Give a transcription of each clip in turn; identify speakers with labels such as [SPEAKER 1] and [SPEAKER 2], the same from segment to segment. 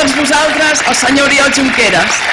[SPEAKER 1] tots vosaltres el senyor Oriol Junqueras.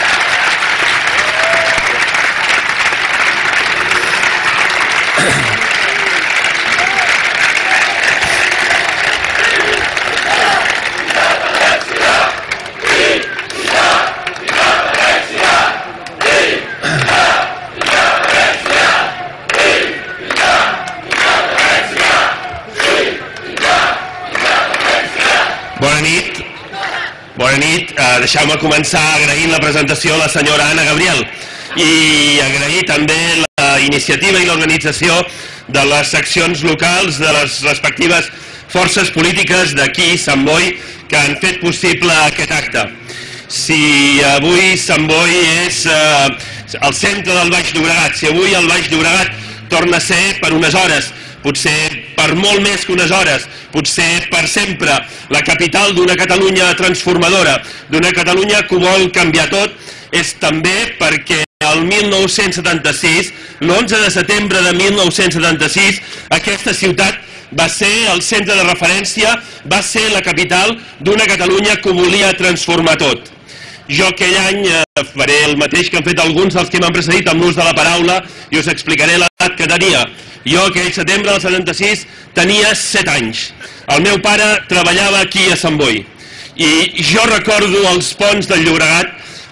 [SPEAKER 2] Bona nit. Deixeu-me començar agraint la presentació a la senyora Anna Gabriel i agrair també la iniciativa i l'organització de les seccions locals de les respectives forces polítiques d'aquí, Sant Boi, que han fet possible aquest acte. Si avui Sant Boi és el centre del Baix Llobregat, si avui el Baix Llobregat torna a ser per unes hores, potser per molt més que unes hores, potser per sempre, la capital d'una Catalunya transformadora, d'una Catalunya que ho vol canviar tot, és també perquè el 1976, l'11 de setembre de 1976, aquesta ciutat va ser el centre de referència, va ser la capital d'una Catalunya que ho volia transformar tot. Jo aquell any faré el mateix que han fet alguns dels que m'han precedit amb l'ús de la paraula i us explicaré l'edat que tenia. Jo aquell setembre del 76 tenia 7 anys. El meu pare treballava aquí a Sant Boi i jo recordo els ponts del Llobregat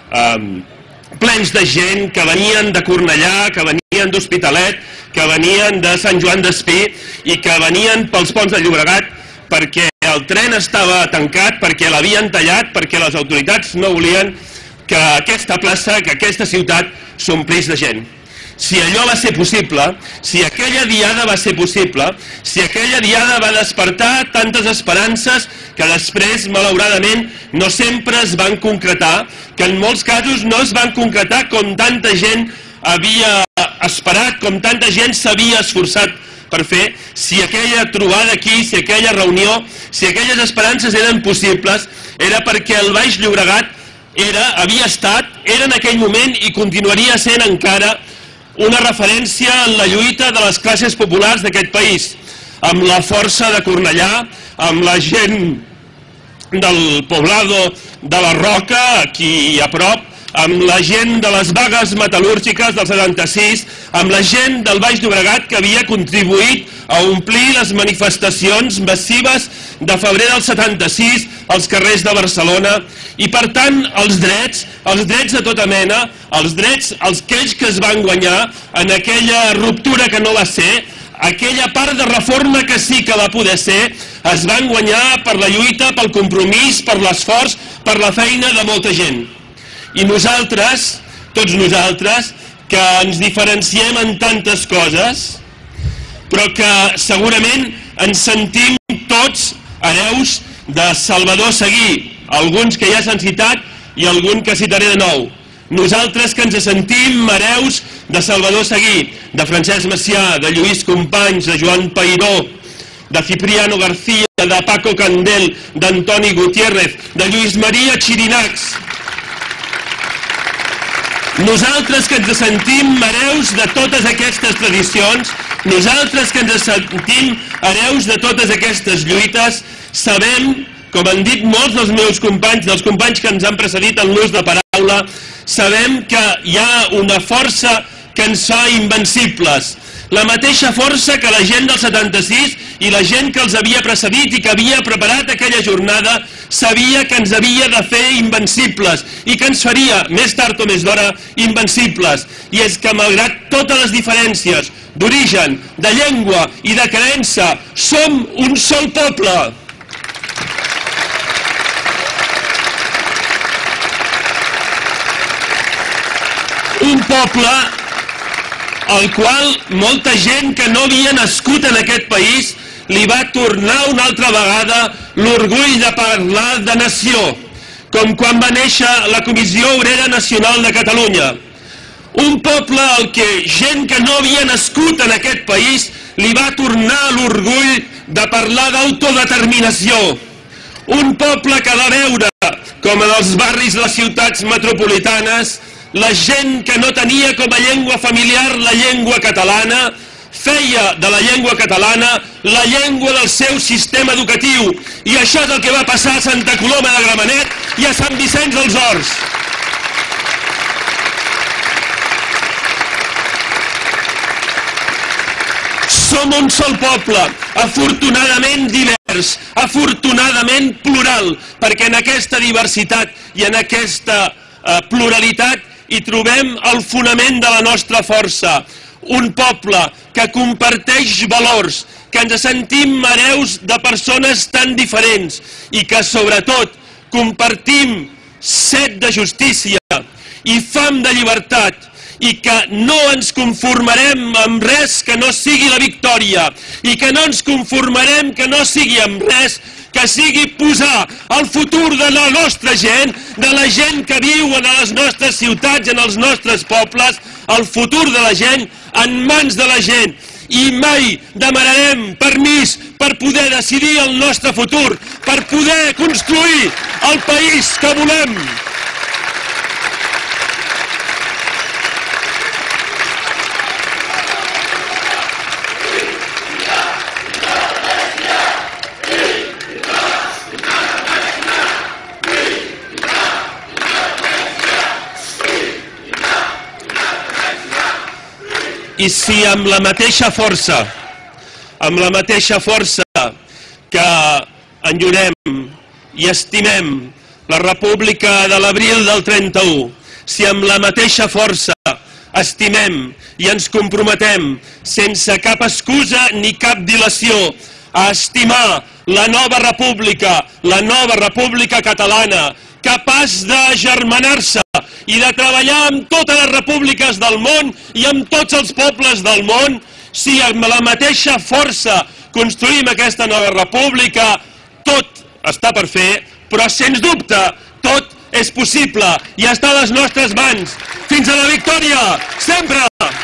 [SPEAKER 2] plens de gent que venien de Cornellà, que venien d'Hospitalet, que venien de Sant Joan d'Espí i que venien pels ponts del Llobregat perquè el tren estava tancat, perquè l'havien tallat, perquè les autoritats no volien que aquesta plaça, que aquesta ciutat s'omplís de gent. Si allò va ser possible, si aquella diada va ser possible, si aquella diada va despertar tantes esperances que després, malauradament, no sempre es van concretar, que en molts casos no es van concretar com tanta gent havia esperat, com tanta gent s'havia esforçat per fer, si aquella trobada aquí, si aquella reunió, si aquelles esperances eren possibles, era perquè el Baix Llobregat havia estat, era en aquell moment i continuaria sent encara una referència en la lluita de les classes populars d'aquest país, amb la força de Cornellà, amb la gent del poblado de la Roca, aquí a prop, amb la gent de les vagues metal·lúrgiques del 76, amb la gent del Baix Llobregat que havia contribuït a omplir les manifestacions massives de febrer del 76 als carrers de Barcelona i, per tant, els drets de tota mena, els drets, aquells que es van guanyar en aquella ruptura que no va ser, aquella part de reforma que sí que va poder ser, es van guanyar per la lluita, pel compromís, per l'esforç, per la feina de molta gent. I nosaltres, tots nosaltres, que ens diferenciem en tantes coses, però que segurament ens sentim tots hereus de Salvador Seguí, alguns que ja s'han citat i algun que citaré de nou. Nosaltres que ens sentim hereus de Salvador Seguí, de Francesc Macià, de Lluís Companys, de Joan Peiró, de Cipriano García, de Paco Candel, d'Antoni Gutiérrez, de Lluís Maria Xirinacs. Nosaltres que ens sentim hereus de totes aquestes tradicions, nosaltres que ens sentim hereus de totes aquestes lluites, sabem, com han dit molts dels meus companys, dels companys que ens han precedit en l'ús de paraula, sabem que hi ha una força que ens fa invencibles. La mateixa força que la gent del 76 i la gent que els havia precedit i que havia preparat aquella jornada sabia que ens havia de fer invencibles i que ens faria, més tard o més d'hora, invencibles. I és que, malgrat totes les diferències d'origen, de llengua i de creença, som un sol poble. Un poble al qual molta gent que no havia nascut en aquest país li va tornar una altra vegada l'orgull de parlar de nació, com quan va néixer la Comissió Obrera Nacional de Catalunya. Un poble al que gent que no havia nascut en aquest país li va tornar l'orgull de parlar d'autodeterminació. Un poble que va veure com en els barris de les ciutats metropolitanes la gent que no tenia com a llengua familiar la llengua catalana feia de la llengua catalana la llengua del seu sistema educatiu. I això és el que va passar a Santa Coloma de Gramenet i a Sant Vicenç dels Horts. Som un sol poble, afortunadament divers, afortunadament plural, perquè en aquesta diversitat i en aquesta pluralitat hi trobem el fonament de la nostra força. Un poble que comparteix valors, que ens sentim hereus de persones tan diferents i que sobretot compartim set de justícia i fam de llibertat, i que no ens conformarem amb res que no sigui la victòria, i que no ens conformarem que no sigui amb res que sigui posar el futur de la nostra gent, de la gent que viu en les nostres ciutats, en els nostres pobles, el futur de la gent en mans de la gent. I mai demanarem permís per poder decidir el nostre futur, per poder construir el país que volem. I si amb la mateixa força que enyorem i estimem la República de l'abril del 31, si amb la mateixa força estimem i ens comprometem sense cap excusa ni cap dilació a estimar la nova república catalana, capaç d'agermanar-se i de treballar amb totes les repúbliques del món i amb tots els pobles del món, si amb la mateixa força construïm aquesta nova república, tot està per fer, però sens dubte tot és possible i està a les nostres mans. Fins a la victòria, sempre!